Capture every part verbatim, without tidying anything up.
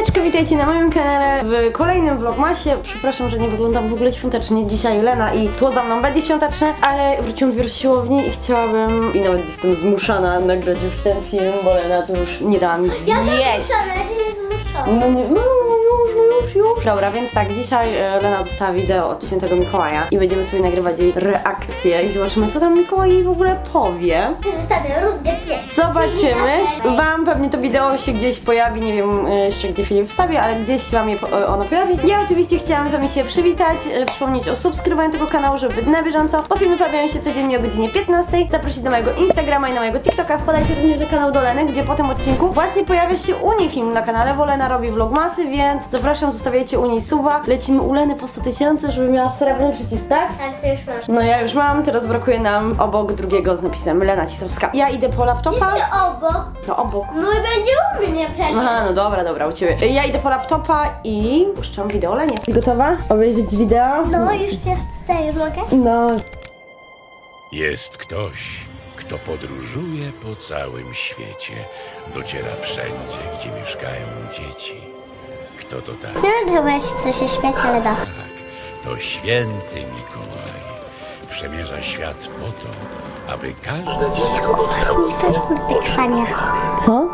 Siemaneczko, witajcie na moim kanale w kolejnym vlogmasie. Przepraszam, że nie wyglądam w ogóle świątecznie. Dzisiaj Lena i tło za mną będzie świąteczne, ale wróciłam dopiero z siłowni i chciałabym, i nawet jestem zmuszana nagrać już ten film, bo Lena to już nie dała mi zjeść. Ja zmuszona, No nie, no już, no już, już. Dobra, więc tak, dzisiaj e, Lena dostała wideo od świętego Mikołaja i będziemy sobie nagrywać jej reakcję i zobaczymy, co tam Mikołaj jej w ogóle powie. Czy zostanę rozgrzeczny? Zobaczymy. Wam pewnie to wideo się gdzieś pojawi, nie wiem e, jeszcze gdzie Filip wstawi, ale gdzieś wam je, e, ono pojawi. Ja oczywiście chciałam z wami się przywitać, e, przypomnieć o subskrybowaniu tego kanału, żeby być na bieżąco, bo filmy pojawiają się codziennie o godzinie piętnastej. Zaprosić do mojego Instagrama i na mojego TikToka. Wpadajcie również do kanału do Leny, gdzie po tym odcinku właśnie pojawia się u niej film na kanale, bo Lena robi vlogmasy, więc zapraszam, zostawiajcie u niej suba. Lecimy u Leny po sto tysięcy, żeby miała srebrny przycisk, tak? Tak, to już masz. No ja już mam, teraz brakuje nam obok drugiego z napisem Lena Cisowska. Ja idę po laptopa. Idę obok. No obok. Mój będzie u mnie przecież. Aha, no dobra, dobra, u ciebie. Ja idę po laptopa i puszczam wideo Lenie. Jesteś gotowa obejrzeć wideo? No już jest, co, już mogę? No. Jest ktoś, kto podróżuje po całym świecie, dociera wszędzie, gdzie mieszkają dzieci. Kto to tak? Nie wiem, czy weź co się śmiać, ale da. Tak, to święty Mikołaj. Przemierza świat po to, aby każde dziecko dostało W tych faniach. Co?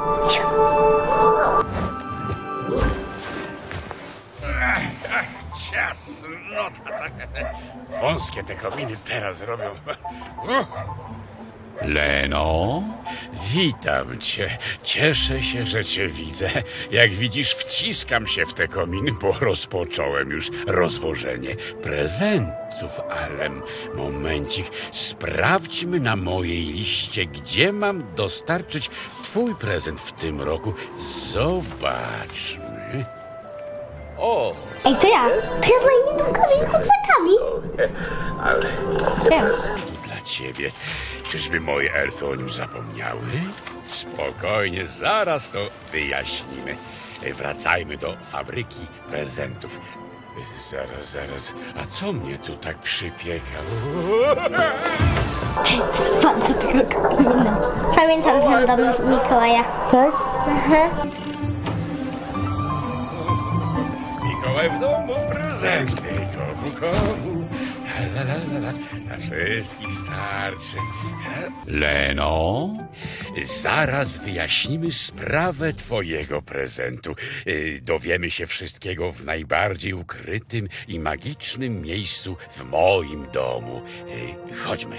Ciasnota. Wąskie te kominy teraz robią. Leno, witam cię. Cieszę się, że cię widzę. Jak widzisz, wciskam się w te kominy, bo rozpocząłem już rozwożenie prezentów. Ale momencik, sprawdźmy na mojej liście, gdzie mam dostarczyć twój prezent w tym roku. Zobaczmy. O! Ej, to ja. To ja z moimi długami kucakami. Ale Wiem. dla ciebie. Czyżby moje elfy o nim zapomniały? Spokojnie, zaraz to wyjaśnimy. Wracajmy do fabryki prezentów. Zaraz, zaraz. A co mnie tu tak przypieka? Pan do tego komina. Pamiętam ten dom Mikołaja. Tak? Aha. Mikołaj w domu prezenty. Komu, komu? La, la, la, la. Na wszystkich starczy. Leno, zaraz wyjaśnimy sprawę twojego prezentu. Y, Dowiemy się wszystkiego w najbardziej ukrytym i magicznym miejscu w moim domu. Y, Chodźmy.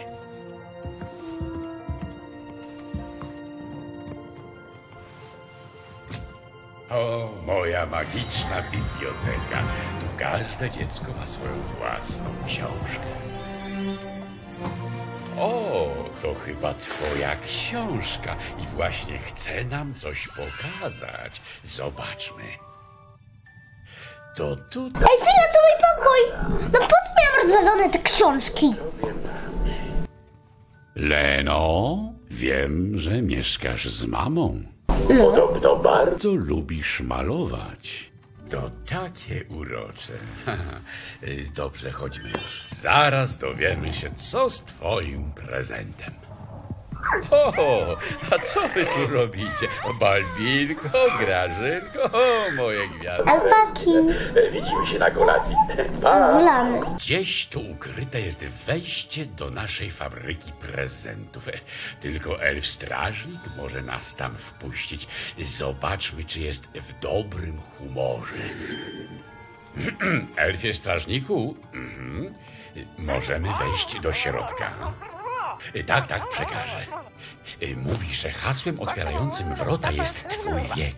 O, moja magiczna biblioteka. Tu każde dziecko ma swoją własną książkę. O, to chyba twoja książka i właśnie chce nam coś pokazać. Zobaczmy. To tutaj... Ej, chwila, to mój pokój. No po co miałam rozwalone te książki? Leno, wiem, że mieszkasz z mamą. Podobno bardzo lubisz malować. To takie urocze. Dobrze, chodźmy już. Zaraz dowiemy się, co z twoim prezentem. O, a co wy tu robicie? Balbinko, Grażynko, o, moje gwiazdy. Alpaki. Widzimy się na kolacji. Pa. Gulamy. Gdzieś tu ukryte jest wejście do naszej fabryki prezentów. Tylko elf strażnik może nas tam wpuścić. Zobaczmy, czy jest w dobrym humorze. Elfie strażniku, mhm. Możemy wejść do środka. Tak, tak, przekażę. Mówi, że hasłem otwierającym wrota jest twój wiek.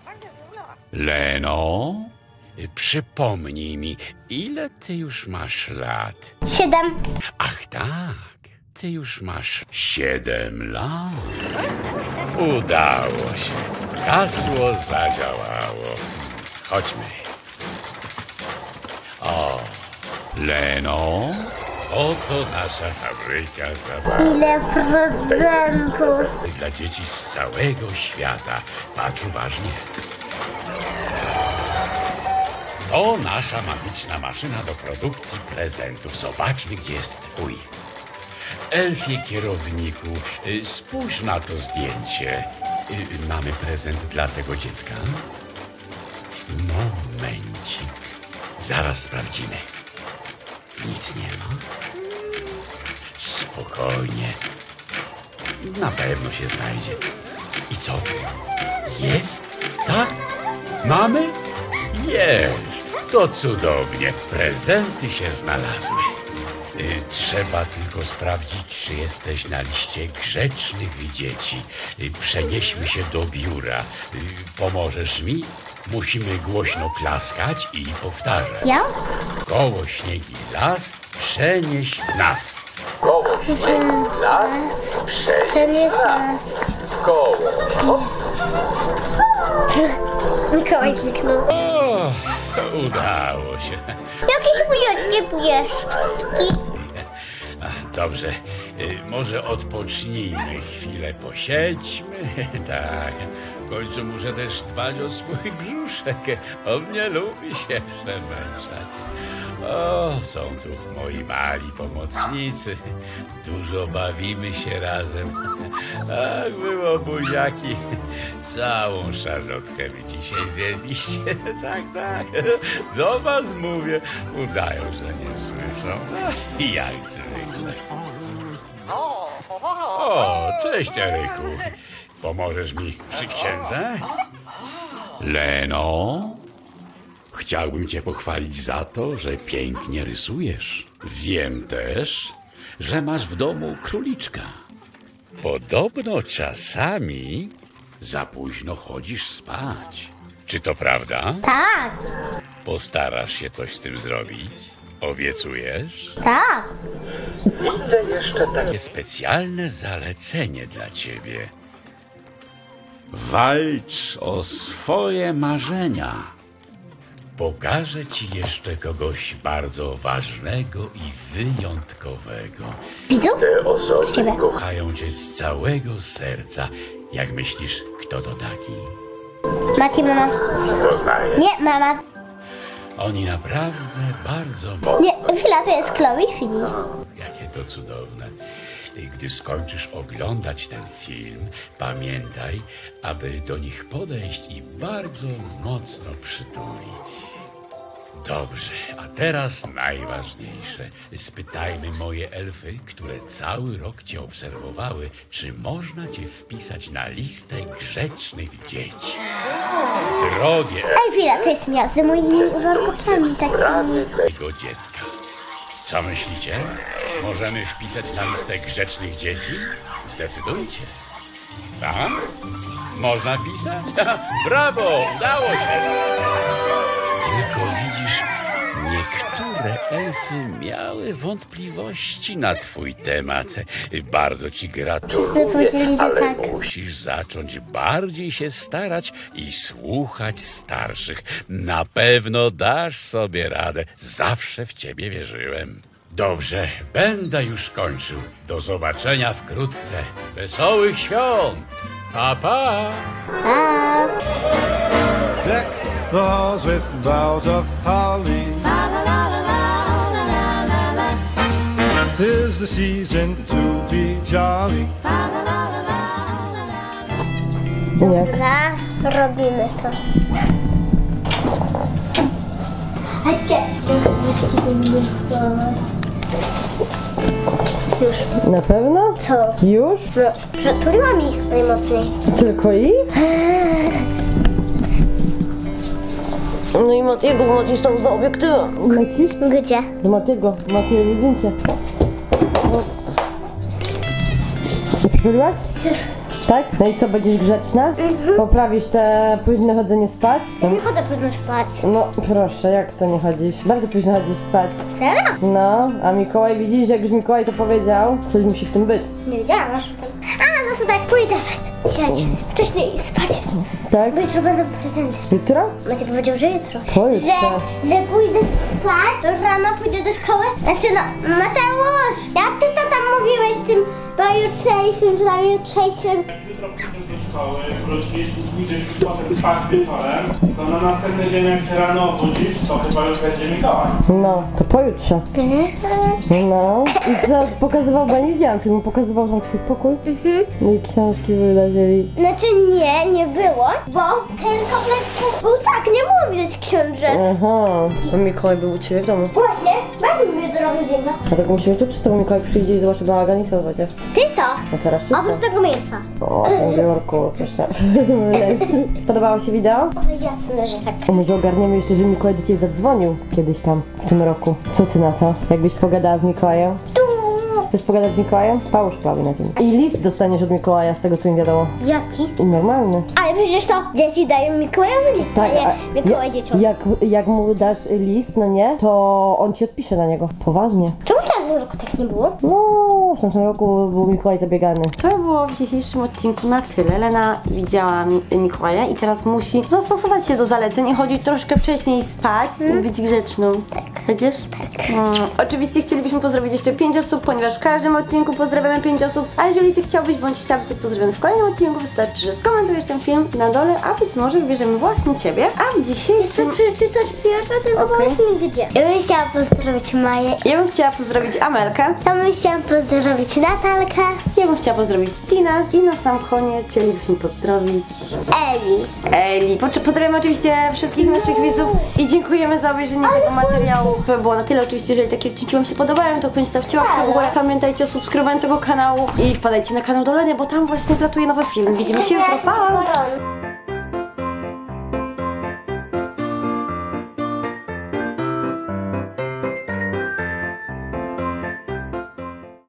Leno, przypomnij mi, ile ty już masz lat? Siedem. Ach tak, ty już masz siedem lat. Udało się. Hasło zadziałało. Chodźmy. O, Leno, oto nasza fabryka zabaw. Ile prezentów. Dla dzieci z całego świata. Patrz uważnie. To nasza magiczna maszyna do produkcji prezentów. Zobaczmy, gdzie jest twój. Elfie kierowniku, y, spójrz na to zdjęcie. Y, Mamy prezent dla tego dziecka? Momencik. Zaraz sprawdzimy. Nic nie ma. Spokojnie. Na pewno się znajdzie. I co? Jest? Tak? Mamy? Jest. To cudownie. Prezenty się znalazły. Y, Trzeba tylko sprawdzić, czy jesteś na liście grzecznych dzieci. Y, Przenieśmy się do biura. Y, Pomożesz mi? Musimy głośno klaskać i powtarzać. Ja? Koło śniegi las, przenieś nas. Koło śniegi las, przenieś Przenieś nas. koło. Mikołaj zniknął. O, udało się. Jakieś buziaczki bujeszki. Ach, dobrze, y, może odpocznijmy chwilę, posiedźmy. Tak, w końcu muszę też dbać o swój brzuszek. On nie lubi się przemęczać. O, są tu moi mali pomocnicy. Dużo bawimy się razem. Ach, było buziaki. Całą szarlotkę wy dzisiaj zjedliście. Tak, tak. Do was mówię. Udają, że nie słyszą. No, jak zwykle. O, cześć, Eryku. Pomożesz mi przy księdze? Leno? Chciałbym cię pochwalić za to, że pięknie rysujesz. Wiem też, że masz w domu króliczka. Podobno czasami za późno chodzisz spać. Czy to prawda? Tak, Postarasz się coś z tym zrobić? Obiecujesz? tak. Widzę jeszcze takie specjalne zalecenie dla ciebie. Walcz o swoje marzenia. Pokażę ci jeszcze kogoś bardzo ważnego i wyjątkowego. Widzą? Te osoby Ciebie. kochają cię z całego serca. Jak myślisz, kto to taki? Mati, mama. Poznaję. Nie, mama. Oni naprawdę bardzo mocno. Nie, chwila, to jest Chloe i Fini. Jakie to cudowne. I gdy skończysz oglądać ten film, pamiętaj, aby do nich podejść i bardzo mocno przytulić. Dobrze, a teraz najważniejsze. Spytajmy moje elfy, które cały rok cię obserwowały, czy można cię wpisać na listę grzecznych dzieci. Drogie Ej, chwila, to jest miasto z moimi warkoczami takimi. tego dziecka. Co myślicie? Możemy wpisać na listę grzecznych dzieci? Zdecydujcie. Tak? Można wpisać? Brawo! Udało się! Tylko widzisz, niektóre elfy miały wątpliwości na twój temat. Bardzo ci Wszyscy gratuluję, powiedzieli, że ale tak. musisz zacząć bardziej się starać i słuchać starszych. Na pewno dasz sobie radę. Zawsze w ciebie wierzyłem. Dobrze, będę już kończył. Do zobaczenia wkrótce. Wesołych świąt! Pa, pa! Tak. Deck the halls with boughs of holly. Tis the season to be jolly. Dobra, robimy to. Chodźcie. Na pewno? Co? Już? No, przytuliłam ich najmocniej. Tylko ich? No i Matiego, bo Mati stał za obiektywem. Lecisz? Gdzie? Do Matiego, Mati robi zdjęcie. O. Nie przytuliłaś? Tak? No i co, będziesz grzeczna? Poprawisz te późne chodzenie spać? Ja nie chodzę późno spać. No proszę, jak to nie chodzisz? Bardzo późno chodzisz spać. Serio? No, a Mikołaj, widzisz, jak już Mikołaj to powiedział, coś musi w tym być. Nie wiedziałam, aż potem. A, no to tak, pójdę dzisiaj wcześniej spać, Tak? bo jutro będą prezenty. Jutro? Macie powiedział, że jutro. Pojutrze. Że, że pójdę spać, to rano pójdę do szkoły. Znaczy no, Mateusz, jak ty to tam mówiłeś z tym pojutrzejszym, czy tam jutrzejszym? Jutro pójdziesz do szkoły, wrócisz i pójdziesz potem spać wieczorem, to na następny dzień jak się rano obudzisz, to chyba już będzie Mikołaj. No, to pojutrze. No. I co, pokazywał, bo ja nie widziałam filmu, pokazywał wam twój pokój? Mhm. No i książki wydarzyli. Znaczy nie, nie było, bo tylko w lekku był tak, nie było widać jest książę. Aha, to Mikołaj był u ciebie w domu. Właśnie, będę mi zrobił zdjęcia. A tak musimy tu czysto, bo Mikołaj przyjdzie i zobaczy bałagan i co będzie. Ty jest to. A teraz czysto. Oprócz tego mięsa. O, ten biurku, coś tam leży. Podobało się wideo? Ale jasne, że tak. A może ogarniemy jeszcze, że Mikołaj do ciebie zadzwonił kiedyś tam, w tym roku. Co ty na to? Jakbyś pogadała z Mikołajem? Tu. Chcesz pogadać z Mikołajem? Połóż klawię na ziemi. I list dostaniesz od Mikołaja, z tego co mi wiadomo. Jaki? Normalny. Ale przecież to dzieci dają Mikołajowi list, a nie Mikołaj ja- dzieciom. jak, jak mu dasz list, no nie, to on ci odpisze na niego. Poważnie. Czemu w tamtym roku tak nie było? No, w tamtym roku był Mikołaj zabiegany. To było w dzisiejszym odcinku na tyle. Lena widziała Mi- Mikołaja i teraz musi zastosować się do zaleceń i chodzić troszkę wcześniej spać i być grzeczną. Tak. Będziesz? Tak. Mm. Oczywiście chcielibyśmy pozdrowić jeszcze pięć osób, ponieważ w każdym odcinku pozdrawiamy pięć osób, a jeżeli ty chciałbyś bądź chciałabyś być pozdrowiony w kolejnym odcinku, wystarczy, że skomentujesz ten film na dole, a być może wybierzemy właśnie ciebie. A w dzisiejszym... Chcę przeczytać pierwsze, tylko Okej. powiedz mi gdzie. Ja bym chciała pozdrowić Maję. Ja bym chciała pozdrowić Amelkę. Ja bym chciała pozdrowić Natalkę. Ja bym chciała pozdrowić Tinę i na sam koniec chcielibyśmy pozdrowić Eli. Eli. Poczy- Pozdrawiamy oczywiście wszystkich naszych widzów i dziękujemy za obejrzenie tego materiału. To było na tyle. Oczywiście, jeżeli takie odcinki wam się podobają, to koniecznie stawcie łapkę w górę. Pamiętajcie o subskrybowaniu tego kanału i wpadajcie na kanał do Leny, bo tam właśnie wlatuje nowy film. Widzimy się jutro. Pa! Koron.